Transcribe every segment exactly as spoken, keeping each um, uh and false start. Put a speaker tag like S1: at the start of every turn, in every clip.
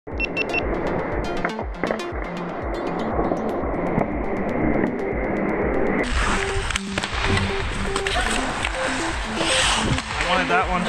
S1: I wanted that one.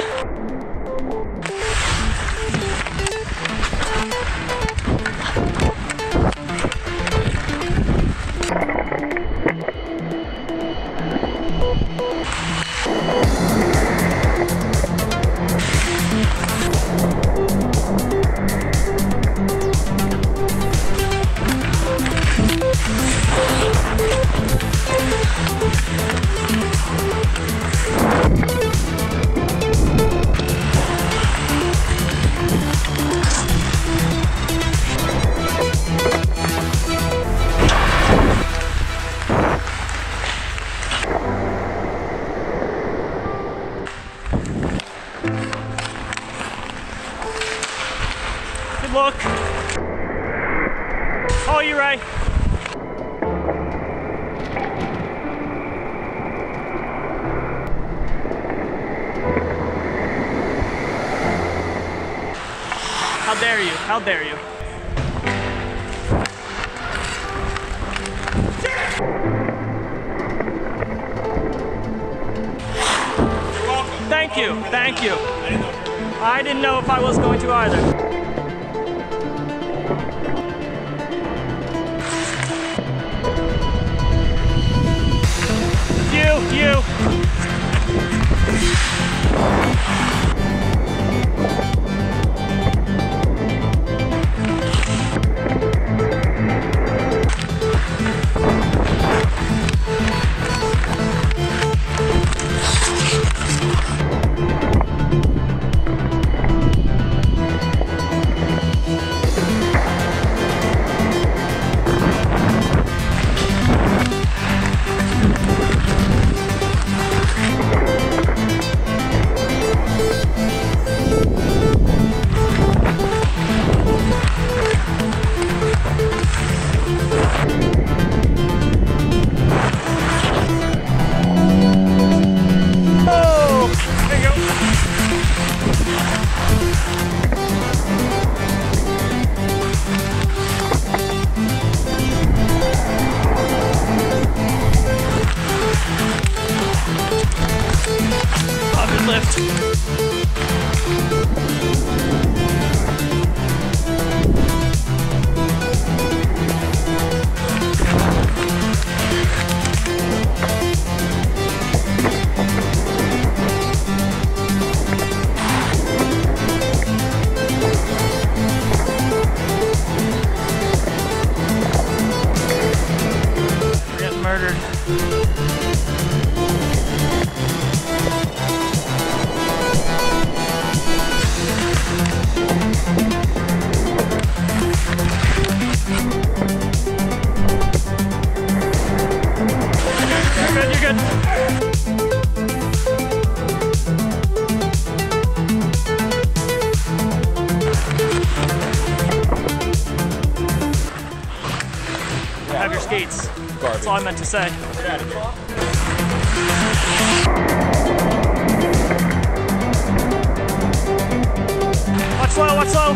S1: Good look. Oh, you're right. How dare you? How dare you? Thank you, thank you. I didn't know if I was going to either. You, you. Lift. We're getting murdered. You're good, you're good. Have your skates. Garbage. That's all I meant to say. Get out of here. Watch slow, watch slow.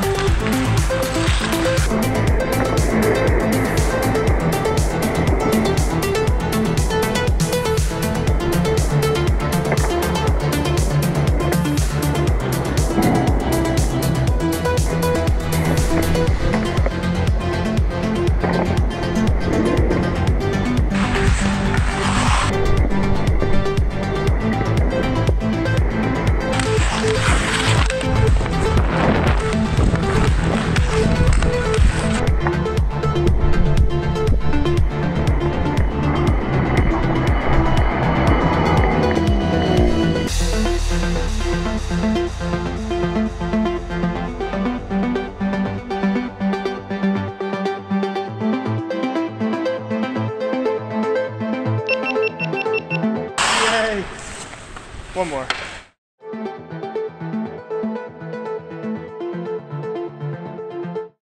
S1: One more.